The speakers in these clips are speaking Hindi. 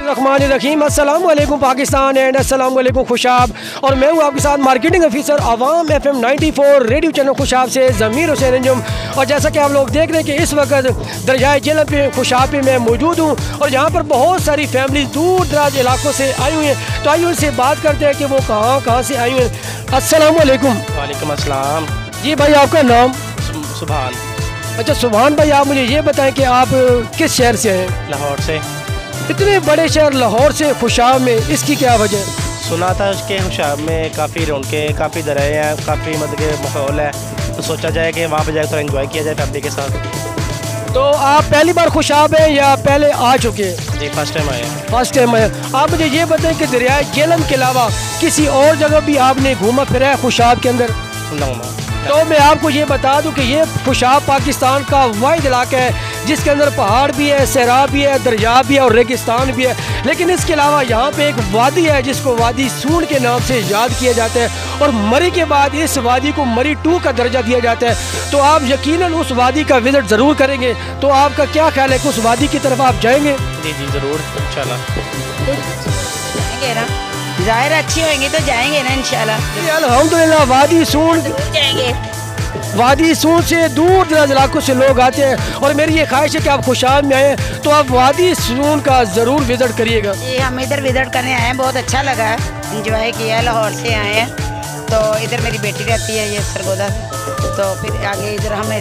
रहीम अस्सलाम वालेकुम पाकिस्तान एंड अस्सलाम वालेकुम खुशाब। और मैं हूँ आपके साथ marketing officer Awam FM 94 radio channel Khushab से ज़मीर हुसैन अंजुम। और जैसा कि आप लोग देख रहे हैं कि इस वक्त दरियाए जेहलम पे खुशाब पे मैं मौजूद हूँ और यहाँ पर बहुत सारी फैमिली दूर दराज इलाकों से आई हुई हैं। तो आइए उनसे बात करते हैं कि वो कहाँ से आई हुई हैं। अस्सलाम वालेकुम। वालेकुम अस्सलाम। जी भाई, आपका नाम? सुभान। अच्छा सुभान भाई, आप मुझे ये बताएं कि आप किस शहर से हैं? लाहौर से। इतने बड़े शहर लाहौर से खुशाब में, इसकी क्या वजह? सुना था उसके खुशाब में काफ़ी रौनकें, काफ़ी दराएँ हैं, काफ़ी मतलब के माहौल है, तो सोचा जाए कि वहाँ पर जाकर थोड़ा एंजॉय किया जाए फैमिली के साथ। तो आप पहली बार खुशाब हैं या पहले आ चुके हैं? जी फर्स्ट टाइम आए हैं। फर्स्ट टाइम आए। आप मुझे ये बताएं कि दरियाए जेहलम के अलावा किसी और जगह भी आपने घूमा फिरा है खुशाब के अंदर? तो मैं आपको ये बता दूं कि ये खुशाब पाकिस्तान का वाहिद इलाका है जिसके अंदर पहाड़ भी है, सैराब भी है, दरिया भी है और रेगिस्तान भी है। लेकिन इसके अलावा यहाँ पे एक वादी है जिसको वादी सून के नाम से याद किया जाता है और मरी के बाद इस वादी को मरी 2 का दर्जा दिया जाता है। तो आप यकीनन उस वादी का विजिट ज़रूर करेंगे। तो आपका क्या ख्याल है कि उस वादी की तरफ आप जाएंगे? जी जी ज़रूर इंशाल्लाह। ज़ाहिर अच्छी होंगी तो जाएंगे ना इंशाल्लाह। अल्हम्दुलिल्लाह। वादी सून जाएंगे। वादी सून से दूर दराज इलाकों से लोग आते हैं और मेरी ये ख्वाहिश है कि आप खुशाब में आए तो आप वादी सून का ज़रूर विज़िट करिएगा। जी हम इधर विज़िट करने आए हैं, बहुत अच्छा लगा है, इंजॉय किया। लाहौर से आए हैं तो इधर मेरी बेटी रहती है ये सरगोदा से, तो फिर आगे इधर हमें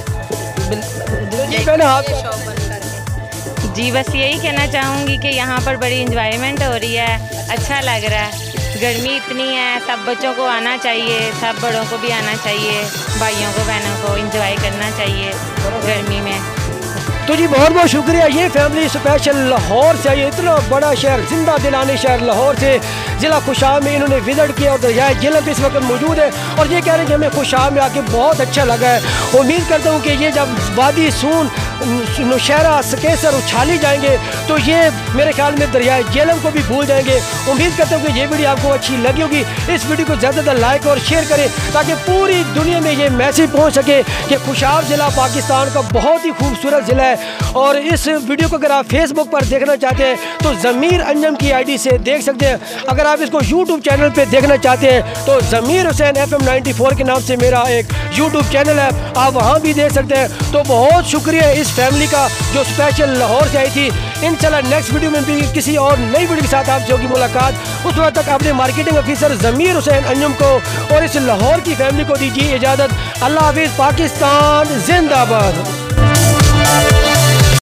जी बस यही कहना चाहूँगी कि यहाँ पर बड़ी इंजॉयमेंट हो रही है, अच्छा लग रहा है। गर्मी इतनी है, सब बच्चों को आना चाहिए, सब बड़ों को भी आना चाहिए, भाइयों को बहनों को एंजॉय करना चाहिए गर्मी में। तो जी बहुत बहुत शुक्रिया। ये फैमिली स्पेशल लाहौर से आई है, इतना बड़ा शहर, जिंदा दिलाने शहर लाहौर से ज़िला खुशाब में इन्होंने विजिट किया और दरियाए जेहलम पे इस वक्त मौजूद है और ये कह रहे हैं कि हमें खुशाब में आके बहुत अच्छा लगा है। उम्मीद करता हूँ कि ये जब वादी सून, नौशहरा, सकेसर, उछाली जाएंगे तो ये मेरे ख्याल में दरियाए जेहलम को भी भूल जाएंगे। उम्मीद करता हूँ कि ये वीडियो आपको अच्छी लगी होगी। इस वीडियो को ज़्यादा से ज़्यादा लाइक और शेयर करें ताकि पूरी दुनिया में ये मैसेज पहुँच सके कि खुशाब ज़िला पाकिस्तान का बहुत ही खूबसूरत ज़िला है। और इस वीडियो को अगर आप फेसबुक पर देखना चाहते हैं तो ज़मीर अंजुम की ID से देख सकते हैं। अगर आप इसको यूट्यूब चैनल पे देखना चाहते हैं तो ज़मीर हुसैन FM 94 के नाम से मेरा एक यूट्यूब चैनल है, आप वहाँ भी देख सकते हैं। तो बहुत शुक्रिया इस फैमिली का जो स्पेशल लाहौर से आई थी। इंशाल्लाह नेक्स्ट वीडियो में भी किसी और नई वीडियो के साथ आपसे होगी मुलाकात। उस वक्त तक अपने मार्केटिंग ऑफिसर ज़मीर हुसैन अंजुम को और इस लाहौर की फैमिली को दीजिए इजाज़त। अल्लाह हाफिज़। पाकिस्तान जिंदाबाद।